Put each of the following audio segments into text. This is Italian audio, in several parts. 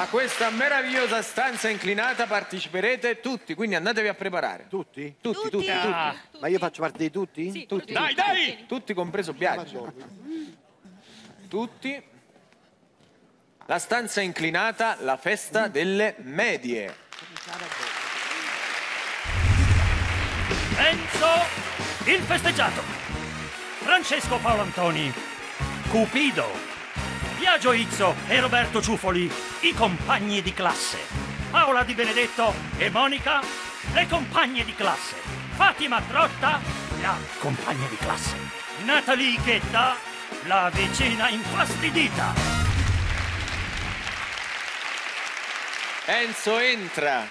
A questa meravigliosa stanza inclinata parteciperete tutti, quindi andatevi a preparare. Tutti? Tutti. Ma io faccio parte di tutti? Sì, Tutti. dai! Tutti compreso Biagio. Tutti. La stanza inclinata, la festa delle medie. Enzo, il festeggiato. Francesco Paolo Antoni, Cupido. Biagio Izzo e Roberto Ciuffoli, i compagni di classe. Paola Di Benedetto e Monica, le compagne di classe. Fatima Trotta, la compagna di classe. Natalie Ghetta, la vicina infastidita. Enzo entra.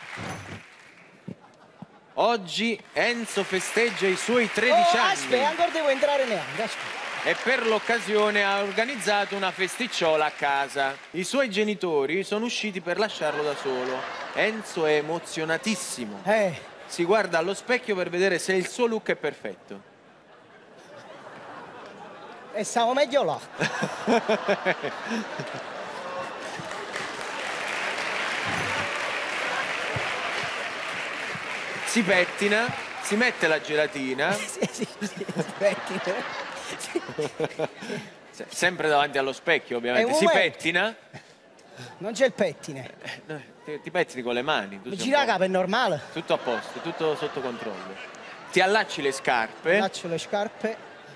Oggi Enzo festeggia i suoi 13 anni. Aspetta, ancora devo entrare neanche, aspetta. E per l'occasione ha organizzato una festicciola a casa. I suoi genitori sono usciti per lasciarlo da solo. Enzo è emozionatissimo. Si guarda allo specchio per vedere se il suo look è perfetto. E stavo meglio là. Si pettina, si mette la gelatina. Sì, pettina. Sempre davanti allo specchio, ovviamente. Si pettina. Non c'è il pettine. Ti pettini con le mani. Mi gira la capa, è normale. Tutto a posto, tutto sotto controllo. Ti allacci le scarpe. Allaccio le scarpe.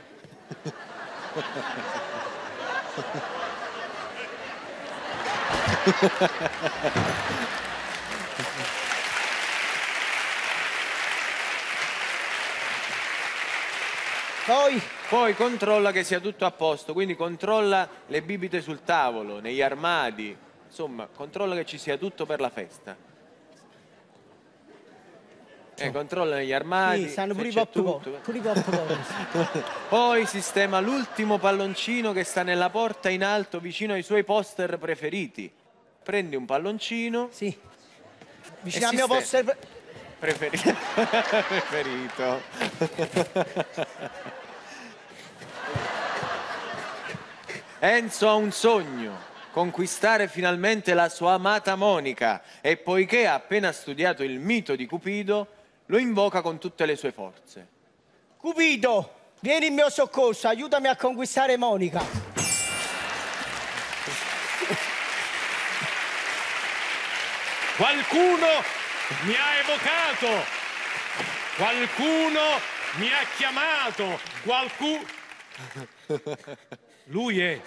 Poi controlla che sia tutto a posto, quindi controlla le bibite sul tavolo, negli armadi, insomma, controlla che ci sia tutto per la festa. Controlla negli armadi. Sì, stanno pure i c'è pop. tutto. Poi sistema l'ultimo palloncino che sta nella porta in alto vicino ai suoi poster preferiti. Prendi un palloncino. Sì. Vicino al mio poster preferito. Enzo ha un sogno, conquistare finalmente la sua amata Monica, e poiché ha appena studiato il mito di Cupido, lo invoca con tutte le sue forze. Cupido, vieni in mio soccorso, aiutami a conquistare Monica. Qualcuno mi ha evocato, qualcuno mi ha chiamato, lui è.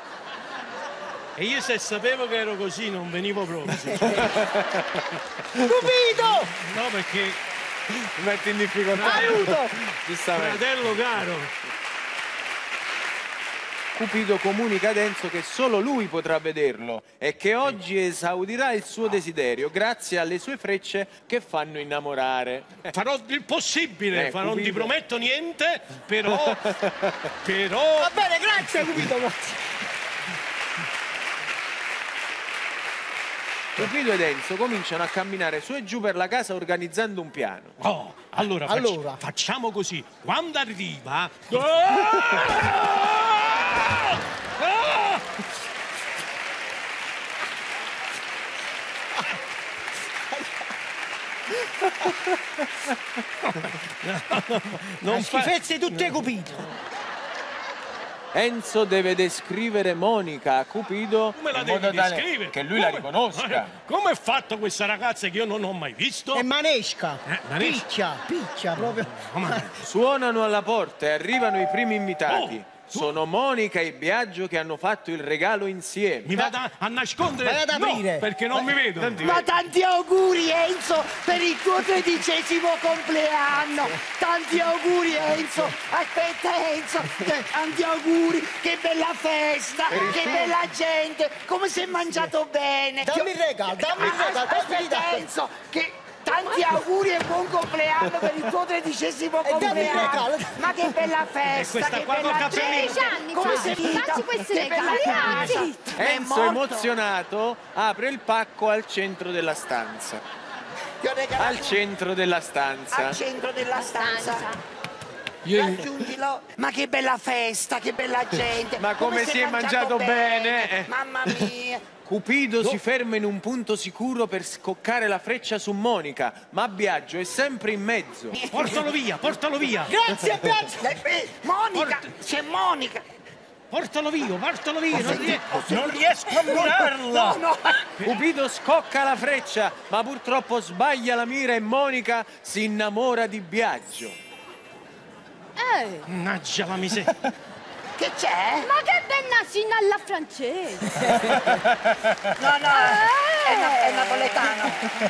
E io se sapevo che ero così non venivo proprio. Cupido! No, perché mi metti in difficoltà. Aiuto! Giustamente. Fratello caro. Cupido comunica ad Enzo che solo lui potrà vederlo e che oggi esaudirà il suo desiderio grazie alle sue frecce che fanno innamorare. Farò il possibile, non ti prometto niente, però... Va bene, grazie Cupido, grazie. Cupido ed Enzo cominciano a camminare su e giù per la casa organizzando un piano. Oh, allora. Facciamo così. Quando arriva... Non schifezze tutte Cupido. Enzo deve descrivere Monica a Cupido Come la in modo devi tale descrivere? che lui la riconosca. Come è fatto questa ragazza che io non ho mai visto? È manesca. Manesca. Picchia proprio. Suonano alla porta e arrivano i primi invitati. Sono Monica e Biagio che hanno fatto il regalo insieme. Mi vado a nascondere? Vai ad aprire. No, perché non mi vedo. Ma tanti auguri Enzo per il tuo 13° compleanno. Tanti auguri Enzo. Aspetta Enzo. Tanti auguri. Che bella festa. Che bella gente. Come si è mangiato bene. Dammi il regalo. Aspetta Enzo. Che... Tanti auguri e buon compleanno per il tuo 13° compleanno. Ma che bella festa, questa che qua bella col capello. 13 anni, come sei Facci questi regali. Enzo, emozionato, apre il pacco al centro della stanza. Al centro della stanza. centro della stanza. Raggiungilo. Ma che bella festa, che bella gente. Ma come si è mangiato bene. Mamma mia. Cupido si ferma in un punto sicuro per scoccare la freccia su Monica, ma Biagio è sempre in mezzo. Portalo via, portalo via. Grazie, grazie. Monica, c'è Monica. Portalo via, non riesco a mirarla. No. Cupido scocca la freccia, ma purtroppo sbaglia la mira e Monica si innamora di Biagio. Mannaggia la miseria. Che c'è? Ma che bel nasino alla francese! No, è napoletano.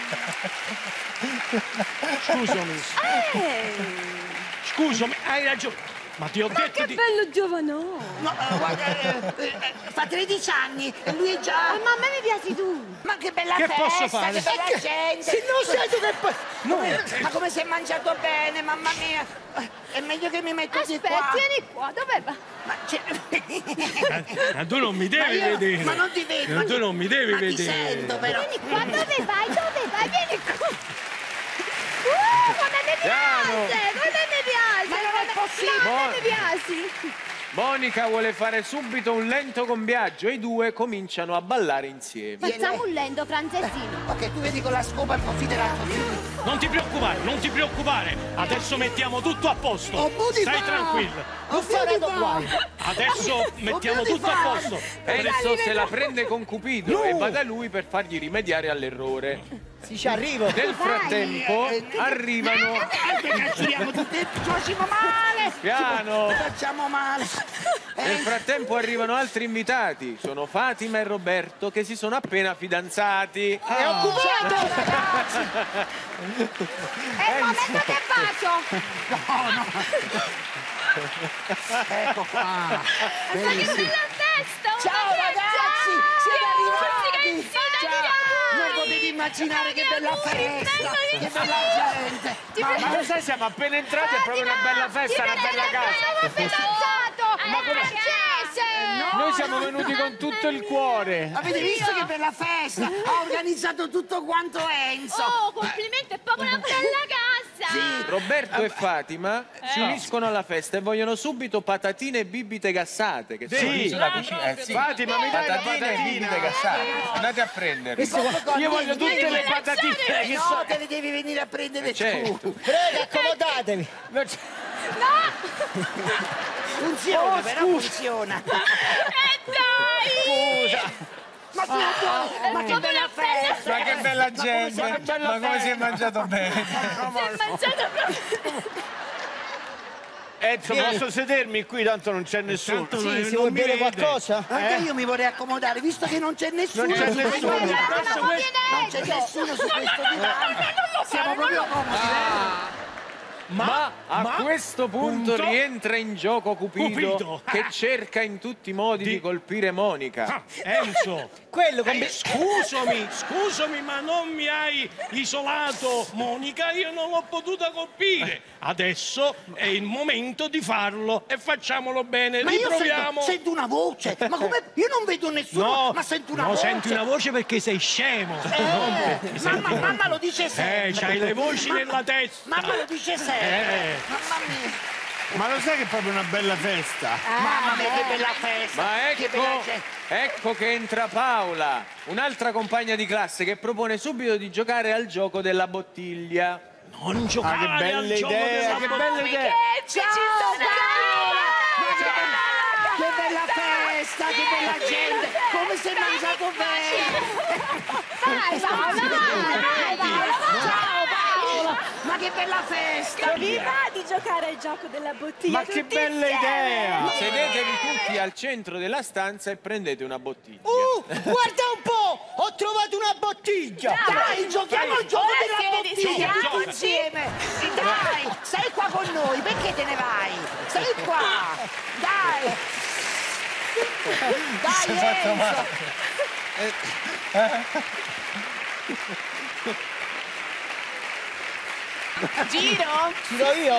Scusami, hai ragione. Ma ti ho Ma detto che di... bello giovanotto! No, guarda, fa 13 anni e lui è già... Ma a me mi piaci tu! Ma che bella Che festa, posso fare? che bella gente! Se non sai tu che poi... Ma come si è mangiato bene, mamma mia! È meglio che mi metto di Aspetta, qua. vieni qua, dove va? Ma, Ma tu non mi devi vedere. Ma non ti vedo. Tu non mi devi ma vedere. ti sento però. Vieni qua, dove vai? Dove vai? Vieni qua! Come mi Piano. piace! Come mi piace! Ma non è possibile. Come mi piaci! Monica vuole fare subito un lento con Biagio e i due cominciano a ballare insieme. Facciamo un lento francesino! Ok, tu vedi con la scopa un po' fiderato. Non ti preoccupare. Adesso mettiamo tutto a posto. Oh, Stai tranquillo. Non farò guai. Adesso mettiamo tutto a posto. Enzo se la prende con Cupido e va da lui per fargli rimediare all'errore. Si ci arrivo. Nel frattempo arrivano... Cazzuriamo tutti, facciamo male. Piano! Facciamo male. Nel frattempo arrivano altri invitati. Sono Fatima e Roberto che si sono appena fidanzati. È occupato! È il momento del bacio! Ecco qua. Ma che bella festa! Ciao ragazzi, siete arrivati. Ciao! Non potevi immaginare che bella festa, che bella gente. Ma lo sai, siamo appena entrati, è proprio una bella festa, una bella casa. Siamo fidanzato! Ma francese! Noi siamo venuti con tutto il cuore. Avete visto che bella festa? Ha organizzato tutto quanto Enzo. Oh, complimenti, è proprio una bella casa! Roberto e Fatima si uniscono alla festa e vogliono subito patatine e bibite gassate. Che Sì. sulla cucina. Fatima, mi dai patatine e bibite gassate. Andate a prenderle. Io voglio tutte le patatine che No, te le devi venire a prendere certo. tu. Prego, accomodatevi. Funziona, però funziona. Dai! Ma che bella festa! Ma che bella gente, ma come si è mangiato bene. Si è mangiato proprio... Enzo, posso sedermi qui? Tanto non c'è nessuno. Sì, si vuoi bere qualcosa? Anche io mi vorrei accomodare, visto che non c'è nessuno. Non c'è su questo nessuno. divano. Ma viene Non c'è nessuno su questo divano. Siamo proprio comodi. Ma a questo punto rientra in gioco Cupido che cerca in tutti i modi di colpire Monica. Enzo, Quello con... scusami, ma non mi hai isolato, Monica, io non l'ho potuta colpire. Adesso è il momento di farlo e facciamolo bene, Ma io riproviamo. sento una voce. Ma come? Io non vedo nessuno, ma sento una voce. senti una voce perché sei scemo. Mamma lo dice sempre. C'hai le voci nella testa. Mamma lo dice sempre. Mamma mia. Ma lo sai che è proprio una bella festa? Mamma mia, che bella festa. Ma Che bella gente. ecco che entra Paola, un'altra compagna di classe che propone subito di giocare al gioco della bottiglia. Non giocare che bella al gioco idea, della che bottiglia. bella idea. Che bella festa, che bella gente. Come si è mangiato bene. Vai, Paola! Ciao Paola. Ma che bella festa. Vi va di giocare al gioco della bottiglia? Ma che tutti bella insieme? idea! Sedetevi tutti al centro della stanza e prendete una bottiglia. Guarda un po'! Ho trovato una bottiglia! Dai, giochiamo al gioco Ora della siediti, bottiglia siediti. tutti insieme. Dai, stai qua con noi, perché te ne vai? Stai qua. Dai. Dai, Enzo. Giro? Tiro io?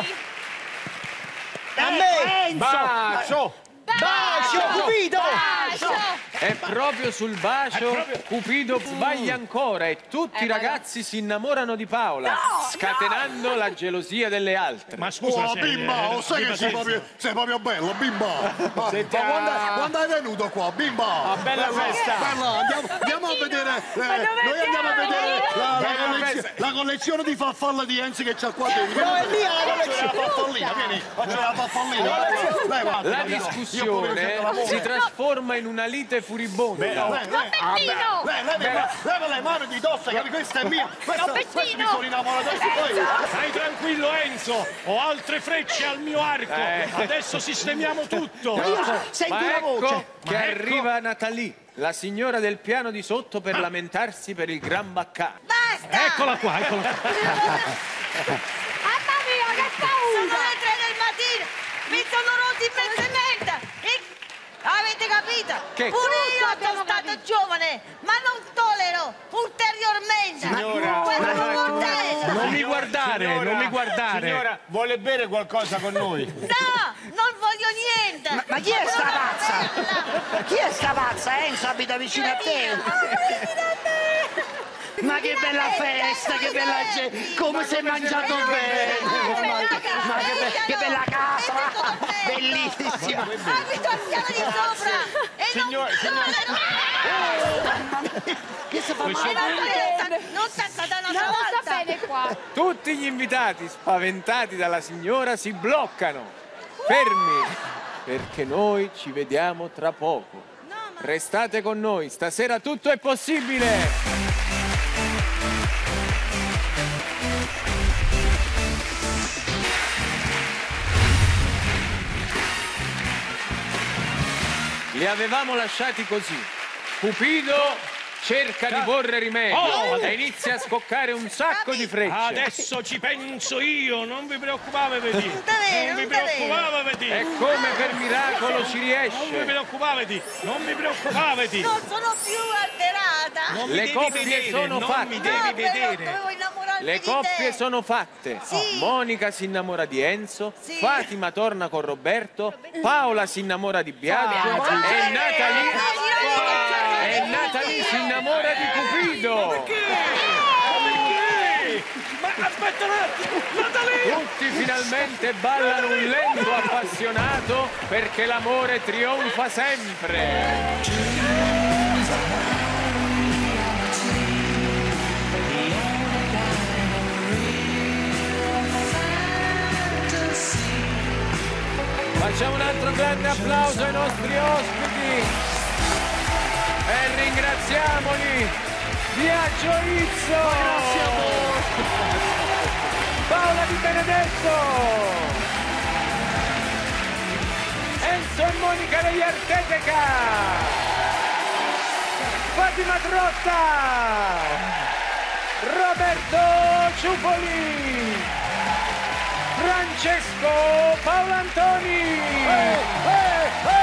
A me! Enzo. Bacio! Bacio, Cupido! Bacio! E proprio sul bacio Cupido sbaglia ancora e tutti i ragazzi si innamorano di Paola, scatenando la gelosia delle altre. Ma scusa, bimba, sai che sei proprio bello, bimba. Ma quando è venuto qua, bimba? Una bella festa. Andiamo a vedere, noi andiamo a vedere la collezione di farfalle di Enzo che c'ha qua dentro. No, è mia la collezione. Faccio la farfallina, vieni, faccio la farfallina. La discussione si trasforma in una lite furibonda. Leva le mani di dosso, che questa è mia. Questa mi sono innamorato di poi. Stai tranquillo, Enzo. Ho altre frecce al mio arco. Adesso sistemiamo tutto. Sento Ma una voce. ecco che arriva Natalie, la signora del piano di sotto, per lamentarsi per il gran baccano. Eccola qua, eccola qua. Mamma mia, che paura! Sono le 3 del mattino, mi sono rotti immensamente. Avete capito? Che Pure io cosa sono stato giovane, ma non tollero ulteriormente. Questo cortese. Non mi guardare, non mi guardare. Signora, vuole bere qualcosa con noi? No, non voglio niente. Ma chi è sta pazza? Chi è sta pazza? Enzo abita vicino a te. Ma che bella festa, che bella gente, come si è mangiato bene, ma che bella casa, bellissima. Abito al piano di sopra e Che si fa non tazzata Non un'altra lo sta volta. bene qua. Tutti gli invitati, spaventati dalla signora, si bloccano, fermi, perché noi ci vediamo tra poco. Restate con noi, stasera tutto è possibile! Li avevamo lasciati così. Cupido cerca di porre rimedio e inizia a scoccare un sacco di frecce. Adesso ci penso io, non vi preoccupate, vedi. Non vi non te preoccupate, vedi. E come per miracolo ci Non vi riesce. preoccupate, non vi preoccupate. Non sono più alterata. Non mi Le devi coppie vedere, sono non fatte. mi devi No, però vedere. dovevo innamorarmi Le di coppie te. sono fatte. Sì. Monica si innamora di Enzo, Sì. Fatima torna con Roberto, Paola si innamora di Biagio e Natalie si innamora di Cupido. Perché? Ma aspetta un attimo, Natalie! Tutti finalmente ballano un lento appassionato perché l'amore trionfa sempre. Facciamo un altro grande applauso ai nostri ospiti e ringraziamoli. Biagio Izzo, grazie a voi. Paola Di Benedetto, Enzo e Monica degli Arteteca, Fatima Trotta, Roberto Ciuffoli, Francesco Paolantoni.